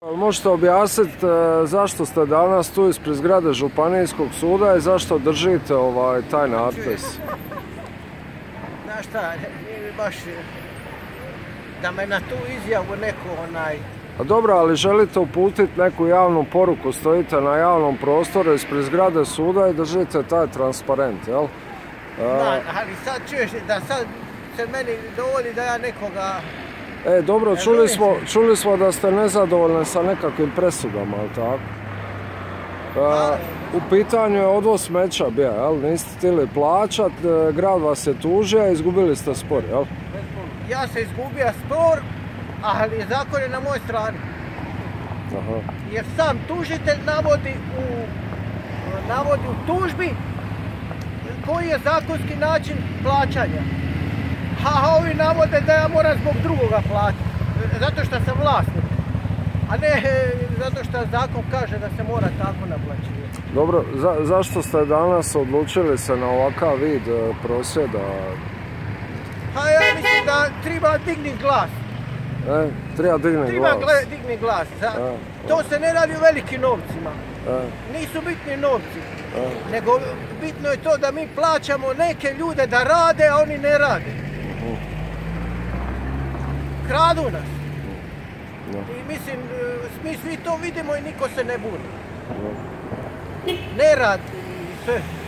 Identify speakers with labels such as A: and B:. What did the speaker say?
A: Možete objasniti zašto ste danas tu ispred zgrade Županijskog suda i zašto držite taj natpis?
B: Znaš šta, nije mi baš da me na tu izjavu neko
A: A dobro, ali želite uputiti neku javnu poruku, stojite na javnom prostoru ispred zgrade suda i držite taj transparent, jel?
B: Da, ali sad čuješ da sad se meni dovodi da ja nekoga...
A: Dobro, čuli smo da ste nezadovoljni sa nekakvim presudama, ali tako? U pitanju je odvoz smeća bio, jel? Niste htjeli plaćat, grad vas je tužio i izgubili ste spor, jel?
B: Ja se izgubio spor, ali zakon je na mojoj strani. Jer sam tužitelj navodi u tužbi koji je zakonski način plaćanja. A ovi navode da ja moram zbog drugoga platiti, zato što sam vlasnik, a ne zato što zakon kaže da se mora tako naplaćivati.
A: Dobro, zašto ste danas odlučili se na ovakav vid prosvjeda?
B: Pa ja mislim da treba dignuti glas.
A: Treba
B: dignuti glas. To se ne radi o velikim novcima. Nisu bitni novci. Nego bitno je to da mi plaćamo neke ljude da rade, a oni ne rade. Kradu nas. I mislim, mi svi to vidimo i niko se ne buni. Nerad i sve.